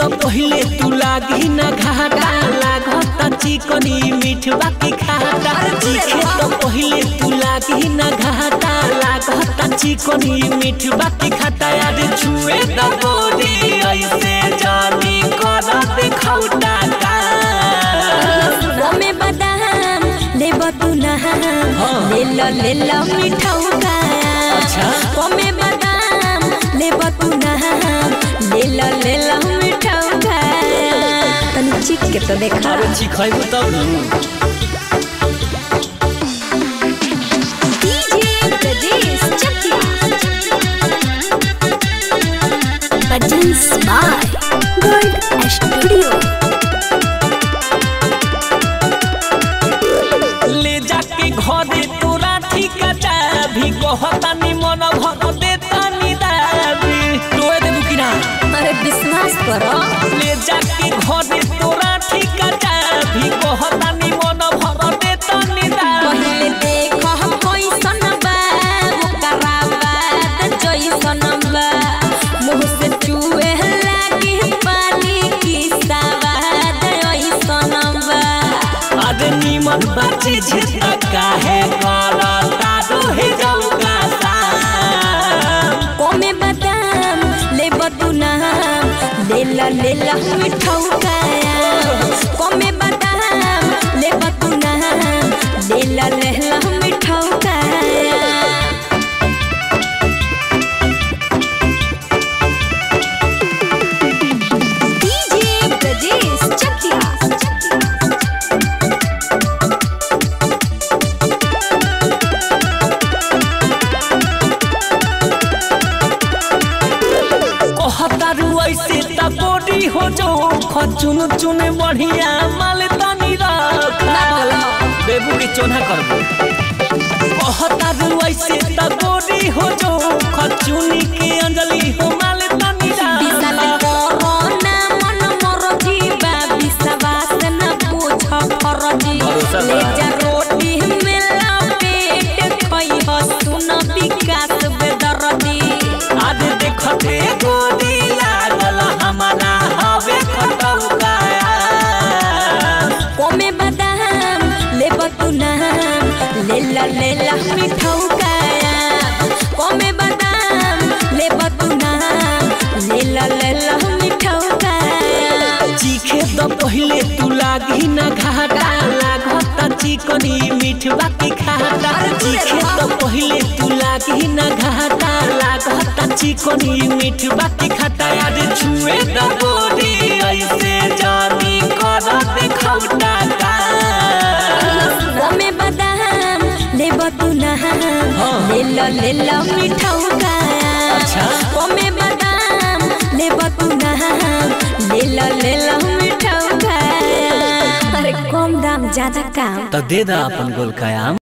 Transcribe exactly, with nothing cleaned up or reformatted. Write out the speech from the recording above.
तो पहले तू लागी ना घाटा लागता चिकनी मीठ बाकी खाता चीखे तो पहले तू लागी ना घाटा लागता चिकनी मीठ बाकी खाता यार छुए ना बोली ऐसे जानी करा देखौटा का में बादाम लेबो तू ना ले लो ले लो मिठाऊ का अच्छा में बादाम लेबो तू ना ले लो ले लो मिठाऊ का तनी चिक के तो देखा अरे चिखाइबो तब डीजे प्रदेश चकिया बजन्स बाय गोल्ड स्टूडियो ले जाके घरे तोरा ठिका भी कहता नि मन भर देता नि दाबी तोए देबू कि ना अरे विश्वास करो ले जाके घरे तोरा ठिका भी कहता नि मन भर देता नि दाबी पहले देखो हम कैसन बा ओकरा बाद जइसन बा मुंह से चुए लागे पानी की सवाद ऐसन बा आदमी मन बचे झिटा काहे करा तारो हे जाऊगा कोमे बादाम लेबो तू ना ले ला ले ला मिठाऊ का कोमे बादाम लेबो तू ना ले ला ले ला मिठाऊ का डीजे प्रदेश चकिया कहतारू ऐसे त बॉडी हो जो खचुन चुन बढ़िया माल तनी रख बेबू के चोना करबो कहतारू ऐसे त बॉडी हो जो खचुनी के अंजलि हो माल तनी विशाल कोरोना मन मोर जीवा विश्वास न पूछ फरजी ले जा रोटी मिला पेट खई हो सुन विकास बेदरदी आज देखते गोदी लागल हमारा हवे खटौका कोमे बादाम लेबो तू ना ले ला ले ला मिठाऊ का कोमे बादाम लेबो तू ना ले ला ले ला मिठाऊ का चीखे तो पहले तू लागी ना घाटा लागता चिकनी मीठ बाकी खाता चीखे तो पहले तू लागी ना घाटा लागता चिकनी मीठ बाकी खाता यार छुए ना बोली ऐसे जानी करा देखौटा का में बादाम लेबो तू ना ले लो ले लो मिठाऊ का अच्छा में बादाम लेबो तू ना ले लो ले लो मिठाऊ का अरे कम दाम ज्यादा काम तो दे दा अपन गोल कायाम।